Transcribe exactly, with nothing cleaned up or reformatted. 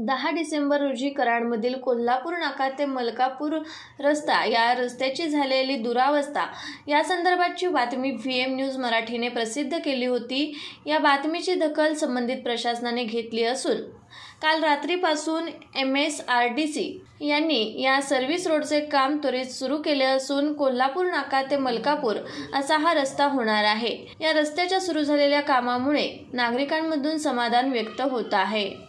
दहा डिसेंबर रोजी कराडमधील कोल्हापूर नाका ते मलकापूर रस्ता या रस्त्याची झालेली दुरावस्था या संदर्भातची बातमी व्ही एम न्यूज मराठीने प्रसिद्ध केली होती। या बातमीची दखल संबंधित प्रशासनाने घेतली असून काल रात्रीपासून M S R D C यांनी या सर्व्हिस रोडचे काम त्वरित सुरू केले असून कोल्हापूर नाका ते मलकापूर असा हा रस्ता होणार आहे। या रस्त्याच्या सुरू झालेल्या कामामुळे नागरिकांमधून समाधान व्यक्त होत आहे।